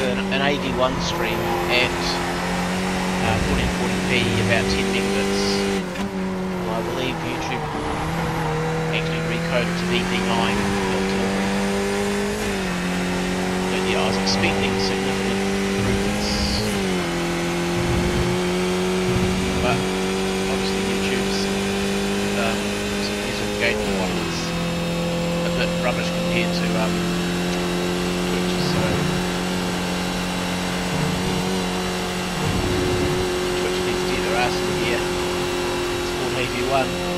an AV1 stream at 1440p, about 10 megabits. Well, I believe YouTube actually recoded to VP9 for delivery. But yeah, I was expecting significant improvements. But obviously YouTube's user engagement model is a bit rubbish compared to Twitch, so Twitch needs to get their ass in here. It's called AV1.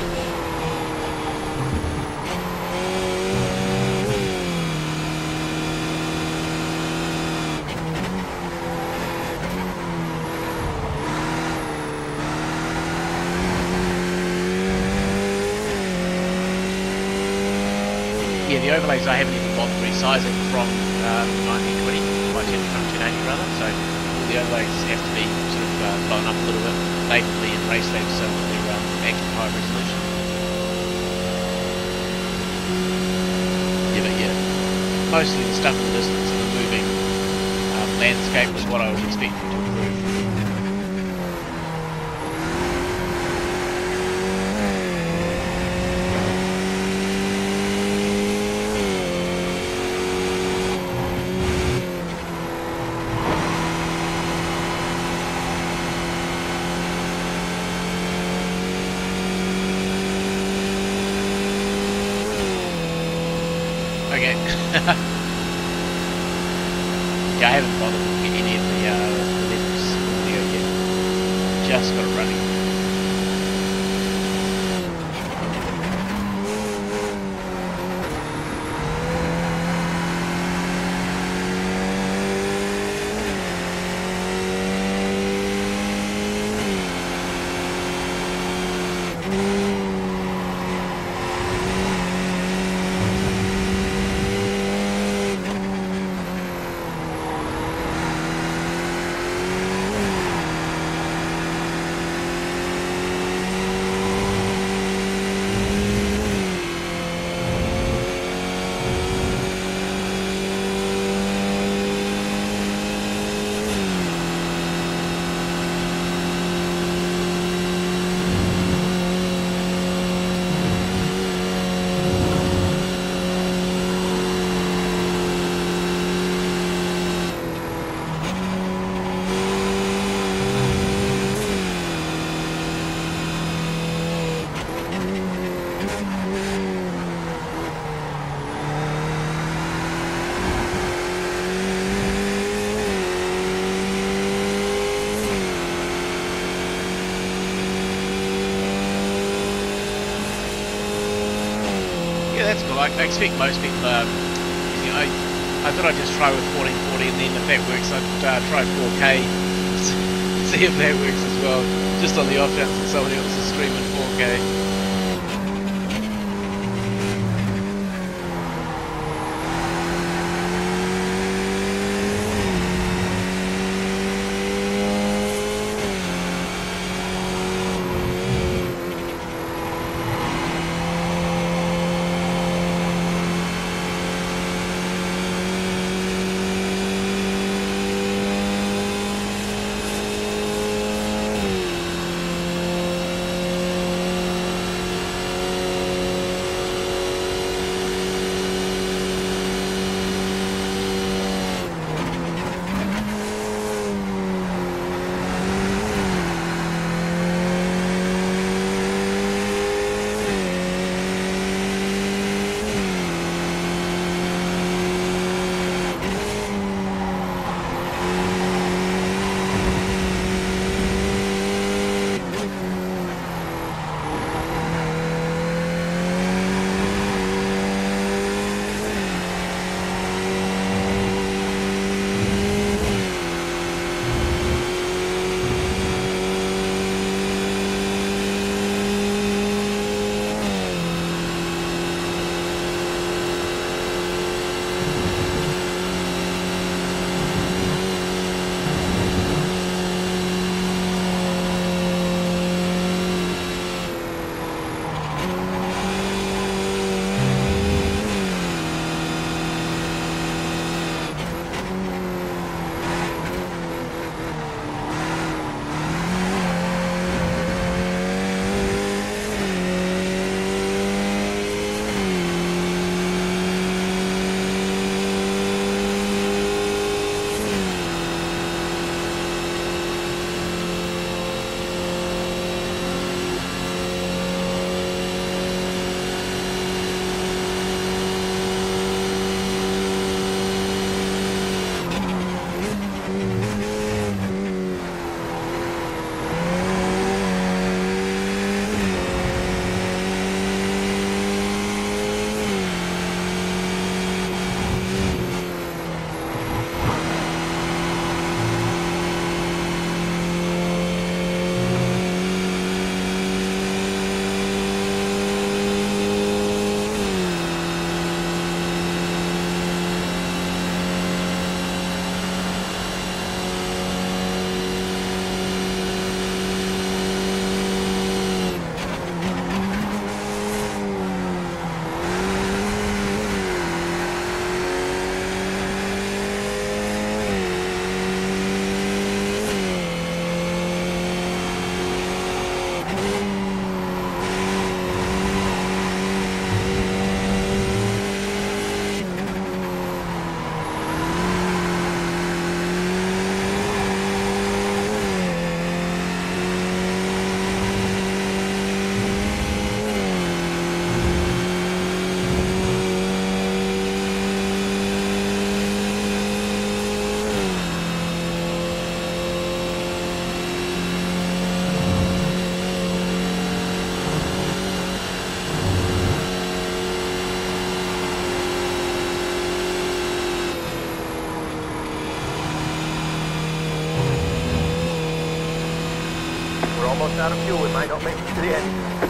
Yeah, the overlays I haven't even bothered resizing from 1920 by 1080 rather, so all the overlays have to be sort of blown up a little bit natively in RaySafe, so they're actually high resolution. Yeah, but yeah, mostly the stuff in the distance and the moving landscape was what I was expecting to improve. Okay. Yeah, I haven't bothered with any of the levels audio yet. Just got it running. Yeah, that's cool. I expect most people using it. I thought I'd just try with 1440, and then if that works, I'd try 4K to see if that works as well. Just on the off chance that somebody else is streaming 4K. almost out of fuel. We might not make it to the end.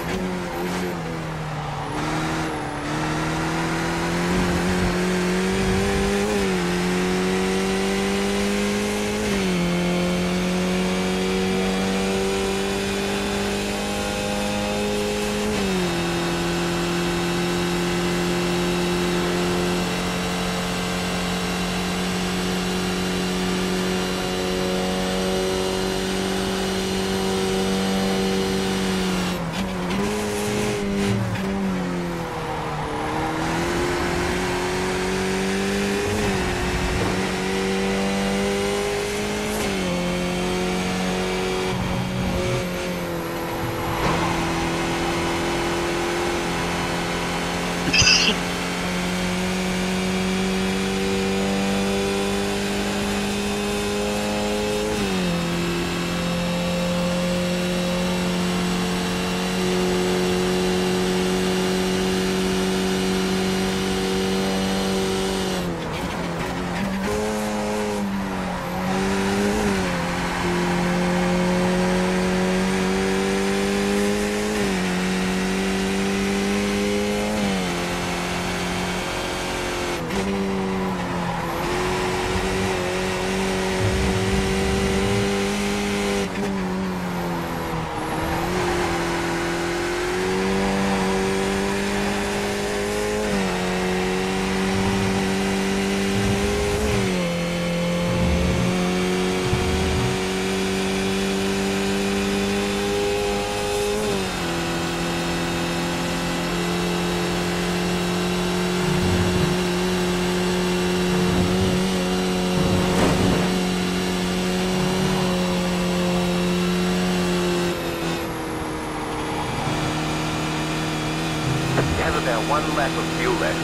One lap of fuel left.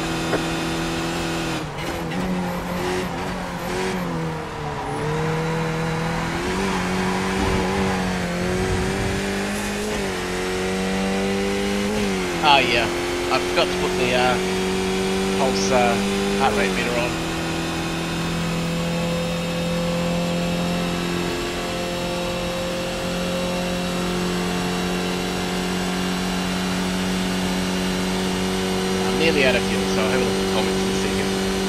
Oh yeah, I forgot to put the pulse heart rate meter on. Nearly out of fuel, so I'll have a look at the comments in a second.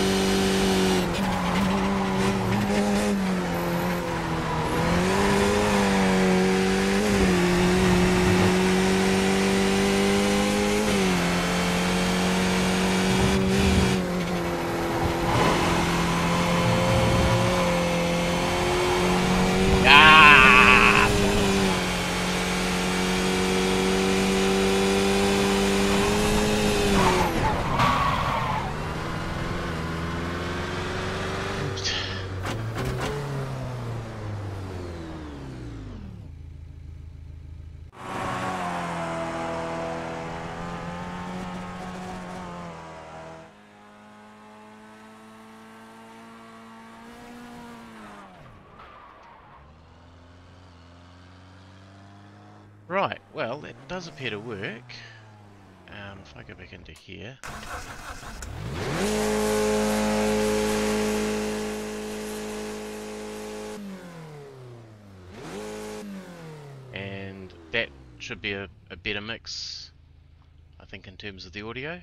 Right, well, it does appear to work. If I go back into here. And that should be a better mix, I think, in terms of the audio.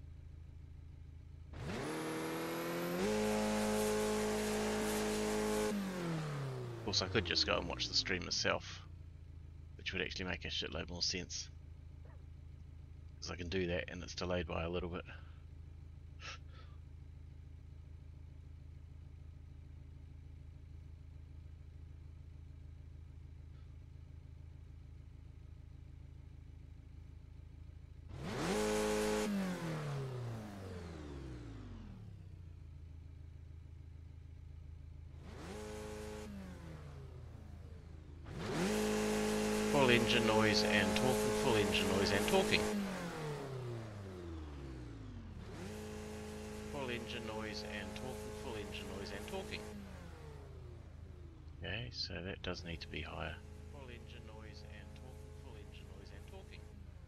Of course, I could just go and watch the stream myself, which would actually make a shitload more sense, because I can do that and it's delayed by a little bit. Full engine noise and talking, full engine noise and talking. Full engine noise and talking, full engine noise and talking. Okay, so that does need to be higher. Full engine noise and talking, full engine noise and talking.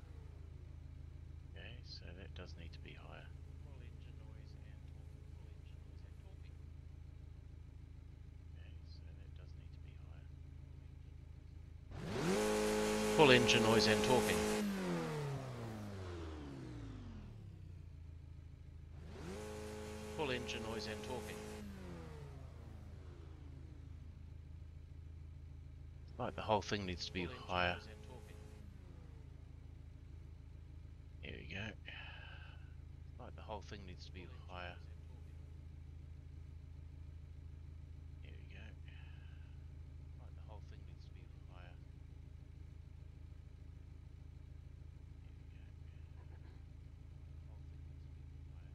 Okay, so that does need to be higher. Full engine noise and talking, full engine noise and talking. Okay, so that does need to be higher. Full engine noise and Full engine noise and talking. Full engine noise and talking. Like the whole thing needs to be higher. Here we go. Like the whole thing needs to be higher. Here we go. Like the whole thing needs to be higher. Here we go. Like the whole thing needs to be higher.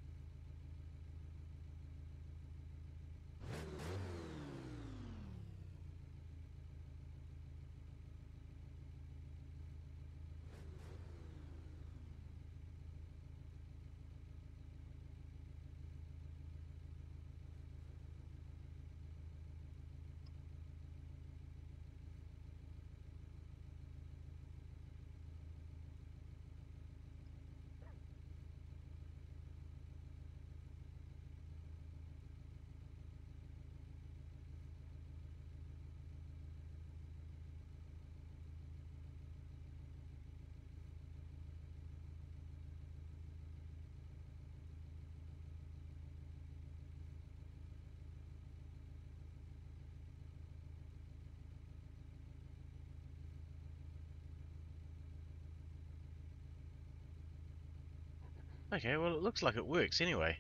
Okay, well it looks like it works anyway.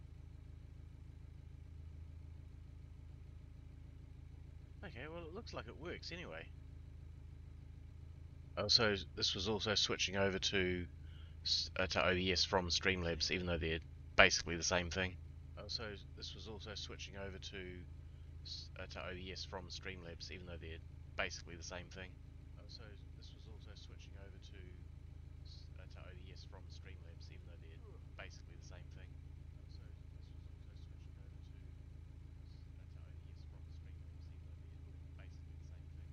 Okay, well it looks like it works anyway. Oh, so this was also switching over to OBS from Streamlabs, even though they're basically the same thing. Oh, so this was also switching over to OBS from Streamlabs, even though they're basically the same thing. Oh, so this was also switching over to OBS from Streamlabs, even though they're basically the same thing. Oh, so this was also switching over to OBS from Streamlabs, even though they're basically the same thing.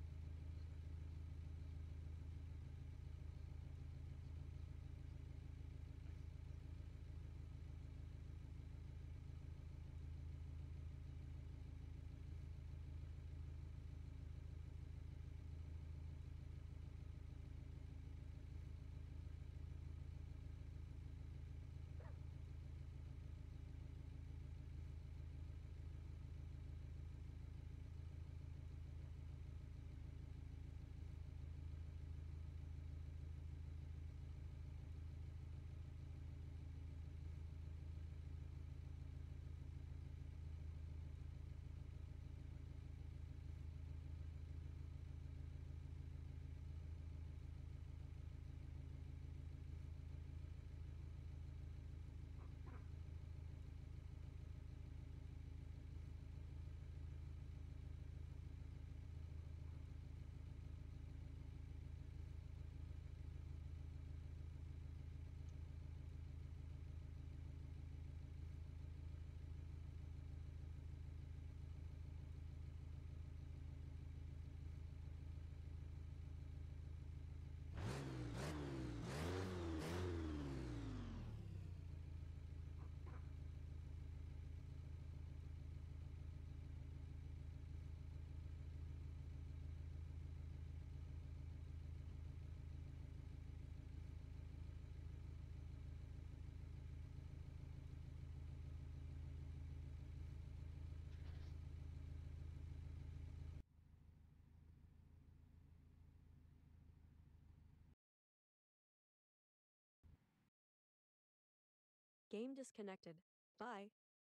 Game disconnected. Bye.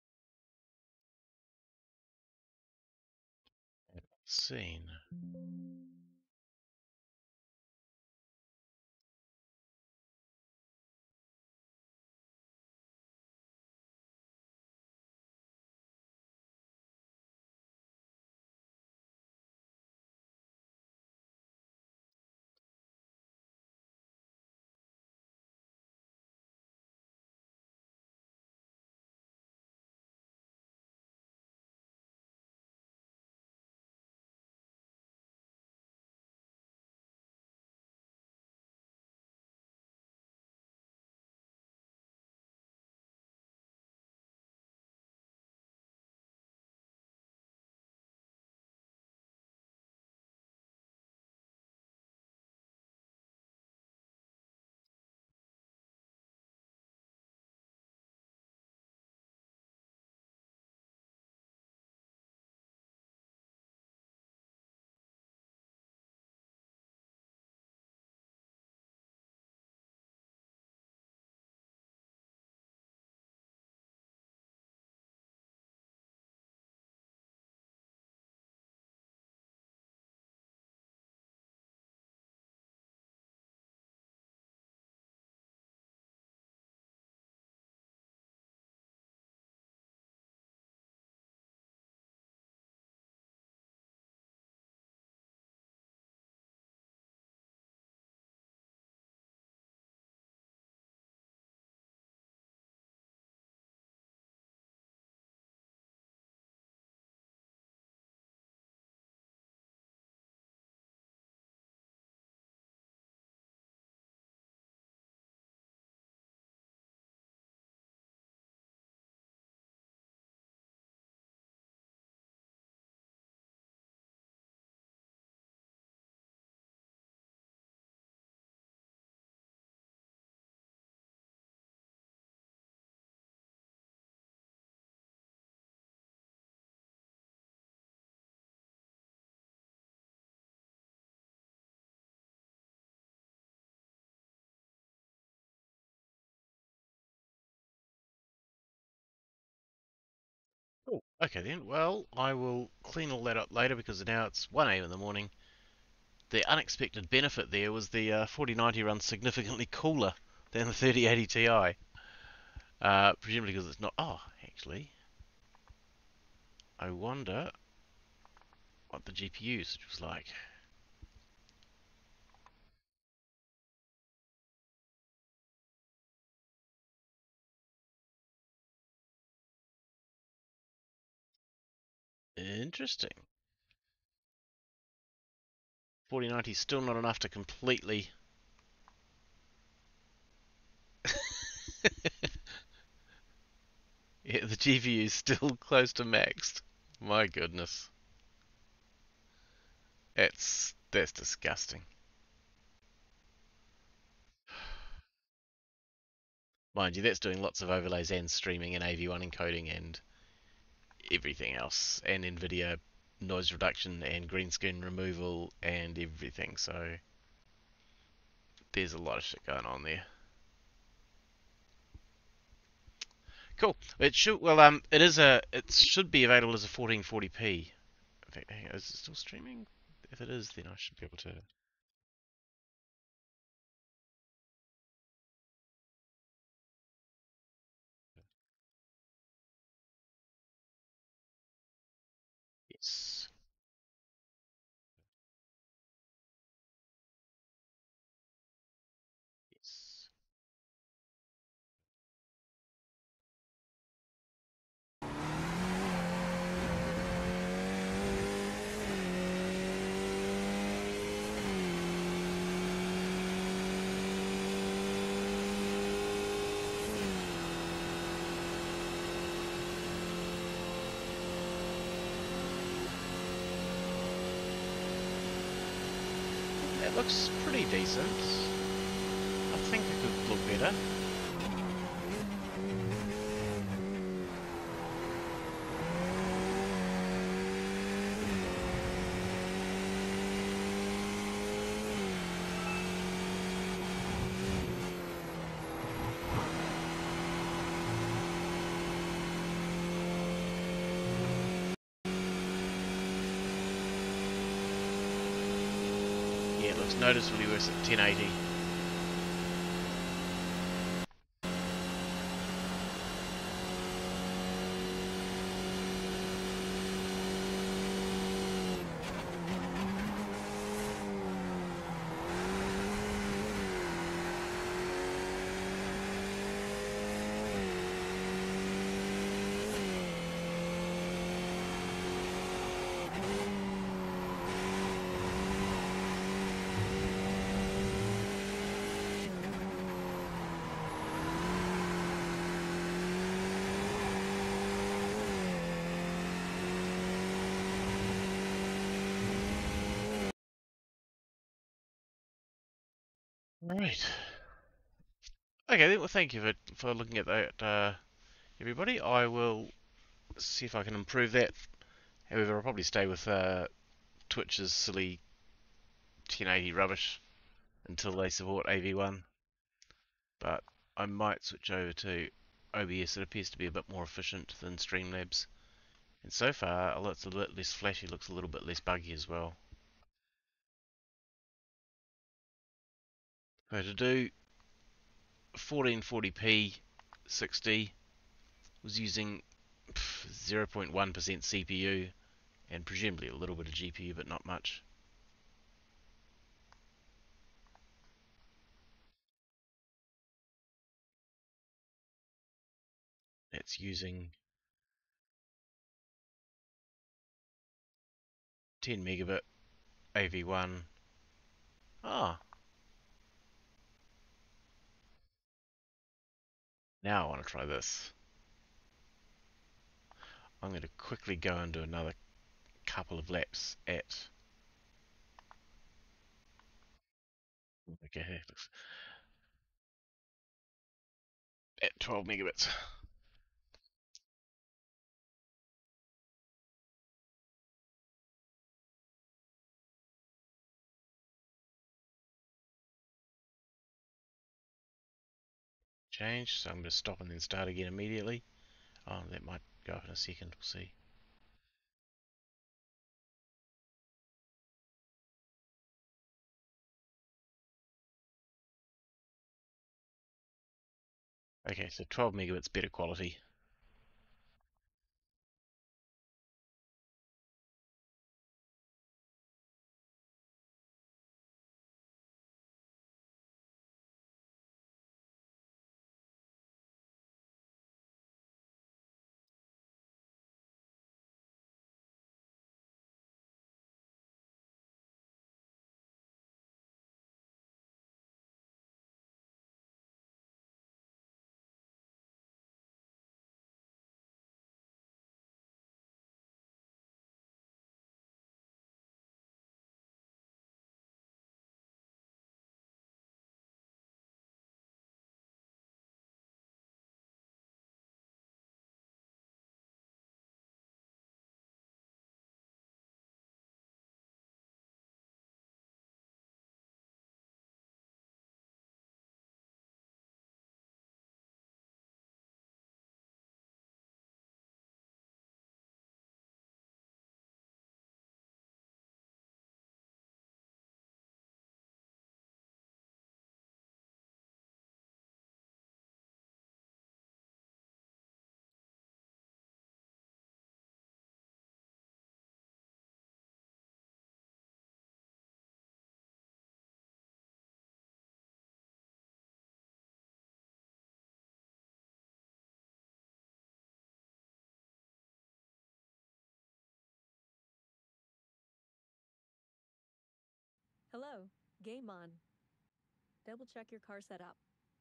Scene. Okay then, well, I will clean all that up later because now it's 1 a.m. in the morning. The unexpected benefit there was the 4090 runs significantly cooler than the 3080 Ti. Presumably because it's not... Oh, actually, I wonder what the GPU usage was like. Interesting. 4090 is still not enough to completely... Yeah, the GPU is still close to maxed. My goodness. That's disgusting. Mind you, that's doing lots of overlays and streaming and AV1 encoding and everything else, and NVIDIA noise reduction and green screen removal and everything. So there's a lot of shit going on there. Cool. It should it should be available as a 1440p. In fact, hang on, is it still streaming? If it is, then I should be able to. Yes. Yes. That looks pretty decent. I think it could look better. Yeah, it looks noticeably worse at 1080. Right. Okay, then, well, thank you for looking at that, everybody. I will see if I can improve that. However, I'll probably stay with Twitch's silly 1080 rubbish until they support AV1. But I might switch over to OBS. It appears to be a bit more efficient than Streamlabs. And so far, although it's a bit less flashy, looks a little bit less buggy as well. So to do 1440p 60 was using 0.1% CPU and presumably a little bit of GPU, but not much. It's using 10 megabit AV1. Ah, now I want to try this. I'm going to quickly go and do another couple of laps okay, at 12 megabits. Change, so I'm going to stop and then start again immediately. Oh, that might go up in a second, we'll see. Okay, so 12 megabits better quality. Hello, game on. Double check your car setup.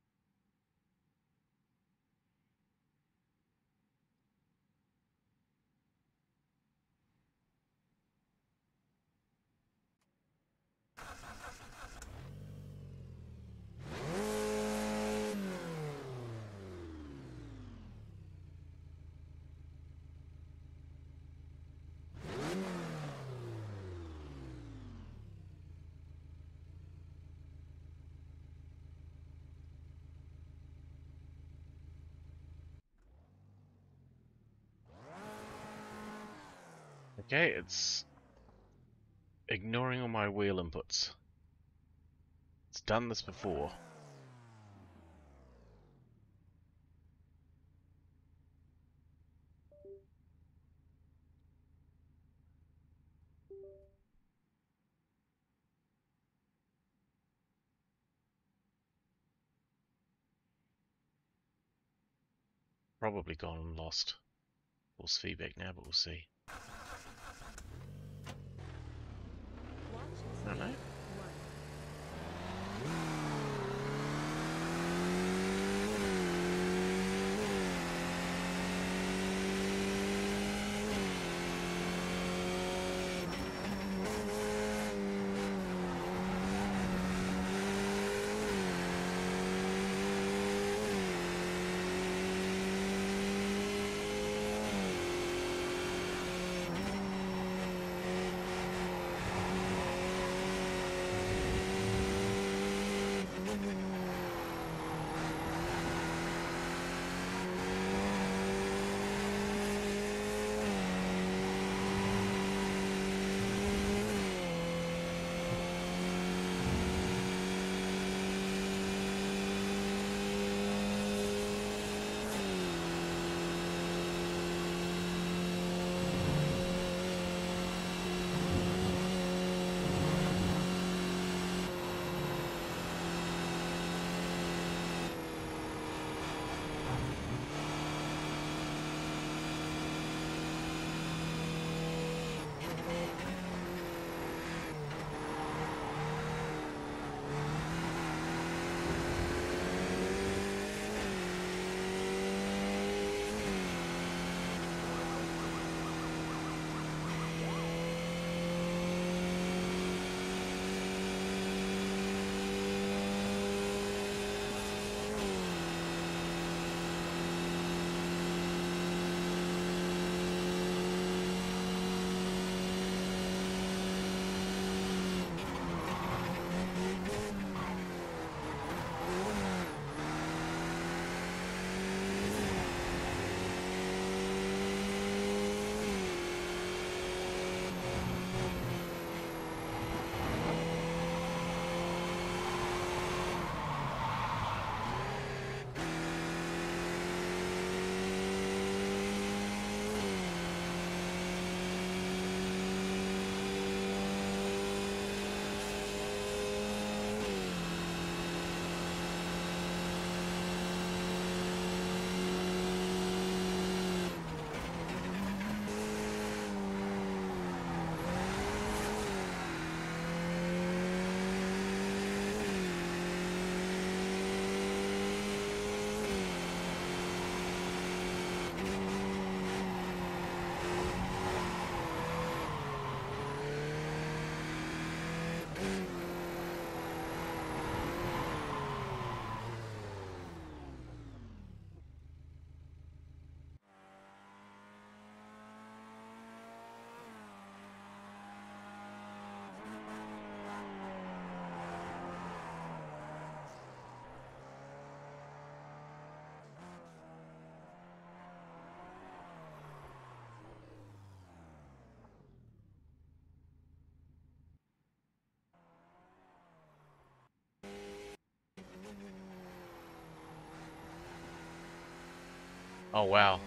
Okay, it's ignoring all my wheel inputs. It's done this before. Probably gone and lost force feedback now, but we'll see. Launch I don't know. speed 1. Oh wow.